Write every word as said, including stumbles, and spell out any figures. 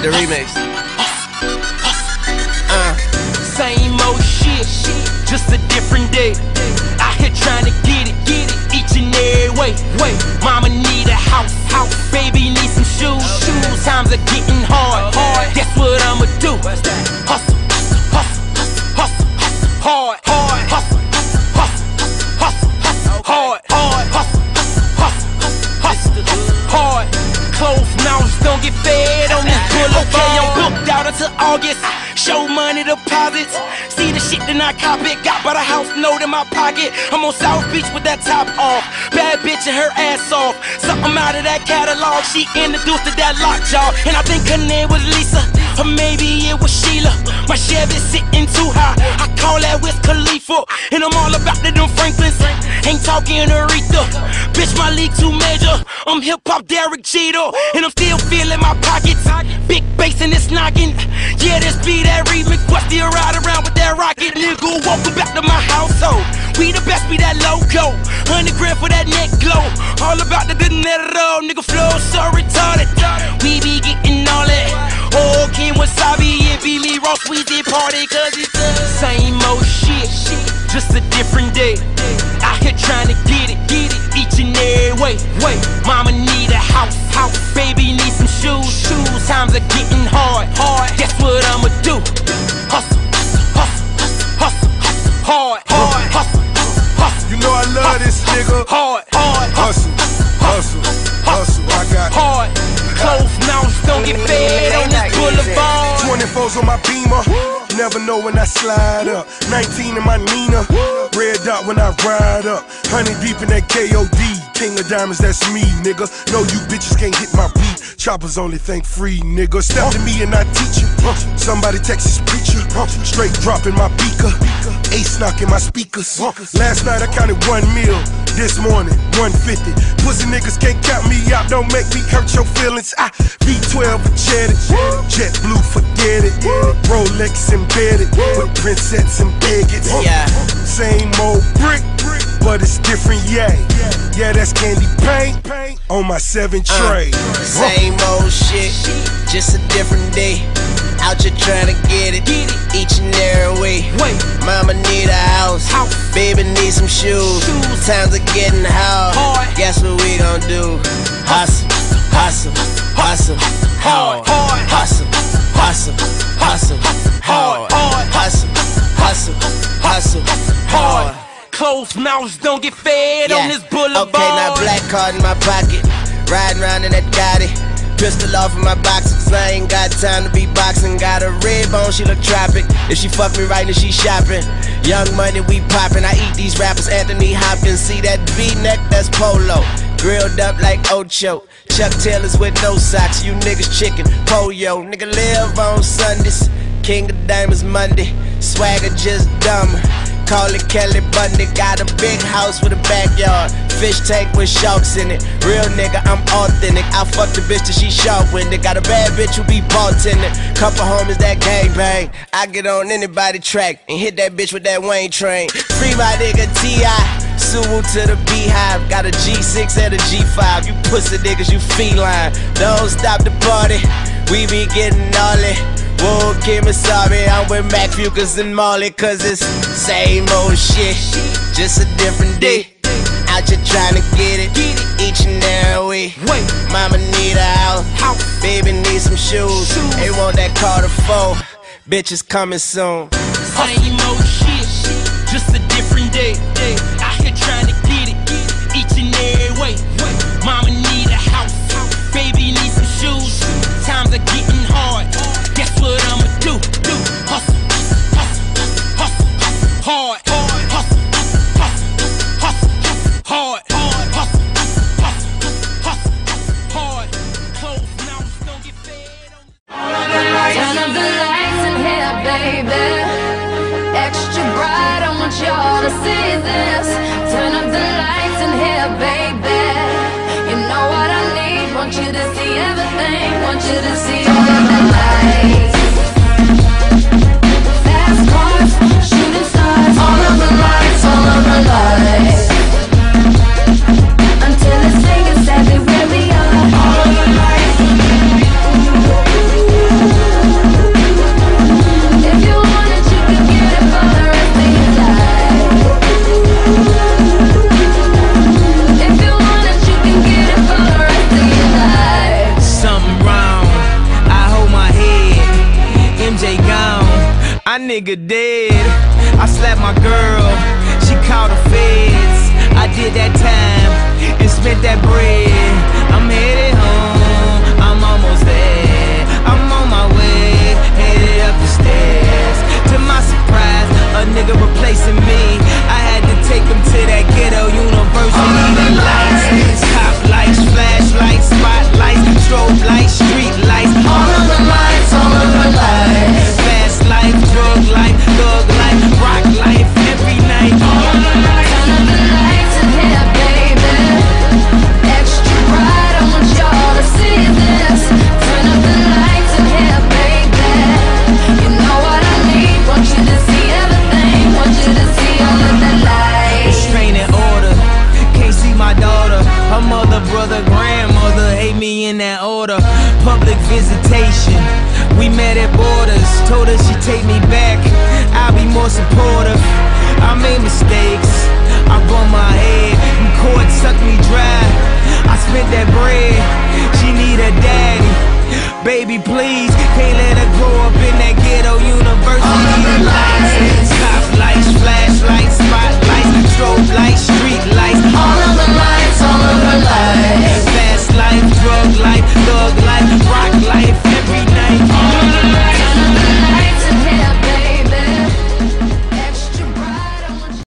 the remix. Uh, same old shit, just a different day. Out here trying to get it, get it each and every way. Wait, mama need a house, house. Baby need some shoes, shoes. Times are getting hard, hard. Guess what I'ma do? Hustle, hustle, hustle, hustle, hard, hard, hustle, hustle, hustle, hustle, hard, hard, hustle, hustle, hustle, hard. Closed mouths don't get fed on this boulevard. Okay, I'm booked out until August. Show money deposits. See the shit then I cop it. Got by the house note in my pocket. I'm on South Beach with that top off. Bad bitch and her ass off. Something out of that catalog. She introduced to that lockjaw. And I think her name was Lisa, or maybe it was Sheila. My Chevy sitting too high. I call that Wiz Khalifa. And I'm all about the them Franklins. Ain't talking Aretha. Bitch, my league too major. I'm hip-hop Derek Jeter. And I'm still feeling my pockets. Big bass and it's knocking. Yeah, this be that remix. But still ride around with that rocket. Nigga, welcome back to my household. We the best, be that logo. Hundred grand for that neck glow. All about the dinero. Nigga flow so retarded. We be getting all that. Oh, King Wasabi and Billy Ross, we did party. Cause it's the same old shit, just a different day. Out here trying to get it, get it each and every way. Wait, mama need a house, house. Baby need some shoes, shoes. Times are getting hard, hard. Guess what I'ma do? Hustle, hustle, hustle, hustle, hard, hard, hustle, hustle. You know I love this nigga. Hard, hard, Hustle, hustle, hustle. I got hard. Closed mouths don't get fed on this boulevard. twenty-fours on my Beamer. Never know when I slide up. nineteen in my Nina. Red dot when I ride up. Honey deep in that K O D. King of diamonds, that's me, nigga. No, you bitches can't hit my beat. Choppers only think free, nigga. Step to me and I teach you. Somebody Texas preacher. Straight dropping my beaker. Ace knocking my speakers. Last night I counted one meal. This morning, one fifty. Pussy niggas can't count me out. Don't make me hurt your feelings. I B twelve a jetted. Jet blue, forget it. Rolex embedded. With princess and baggage. Yeah. Same old brick, but it's different, yeah. Yeah, that's candy paint on my seven tray. Uh, same old shit, just a different day. Out here trying to get it, each and every way. Wait, mama need a house, house. Baby need some shoes. shoes. Times are getting hard. hard. Guess what we gon' do? Hustle, hustle, hustle, hard. hard. Hustle, hustle, hustle, hard. Hustle, hustle, hustle, hard. Closed mouths don't get fed Yeah. on this boulevard. Okay, now black card in my pocket. Riding around in that Gotti. Pistol off in my box, cause I ain't got time to be boxing. Got a red bone, she look tropic. If she fuck me right, then she shopping. Young money, we poppin'. I eat these rappers, Anthony Hopkins. See that V-neck, that's polo. Grilled up like Ocho. Chuck Taylors with no socks. You niggas chicken, pollo. Nigga live on Sundays. King of Diamonds Monday. Swagger just dumber. Call it Kelly Bundy. Got a big house with a backyard. Fish tank with sharks in it. Real nigga, I'm authentic. I fuck the bitch till she sharp with it. Got a bad bitch who be bartending. Couple homies that gang bang. I get on anybody track and hit that bitch with that Wayne train. Free my nigga T I Suwu to the beehive. Got a G six and a G five. You pussy niggas, you feline. Don't stop the party. We be getting all it. Whoa, Kim is sorry, I'm with Mac Fucus and Marley. Cause it's same old shit, just a different day. Out here trying to get it, each and every way. Wait, mama need a house, house. Baby need some shoes. shoes. They want that Carter four, bitches coming soon. Same old shit, just a different day. Out here trying to get it, each and every way. Mama need a house, baby need some shoes. Times are getting hard. Guess what I'ma do? Do hustle, hustle, hustle, hustle, hard, hard, hustle, hustle, hustle, hard, hard, hustle, hustle, hustle, hard. Closed mouths don't get fed on. Turn up the lights in here, baby. Extra bright, I want y'all to see this. Turn up the lights in here, baby. You know what I need. Want you to see everything. Want you to see all of the lights. Fast cars, shooting stars. All of the lights, all of the lights. Until it's safe and exactly where we are. All of the lights. nigga dead. I slapped my girl, she called the feds. I did that time and spent that bread. I'm headed home, I'm almost there. I'm on my way, headed up the stairs. To my surprise, a nigga replacing me. I had to take him to that ghetto university. The lights, top lights, flashlights, spotlights, strobe lights, street lights. All of the lights, all of the lights. Fast life, drug life, thug life, rock life, every night. All of the lights. Turn up the lights in here, baby. Extra bright, I want y'all to see this. Turn up the lights in here, baby. You know what I mean. Want you to see everything. Want you to see all of the lights. Restraining order, can't see my daughter. Her mother, brother, grandmother hate me in that order. Public visitation, we met at borders. Told her she'd take me back, I'll be more supportive. I made mistakes, I bumped my head, and court sucked me dry. I spent that bread, she need a daddy. Baby, please,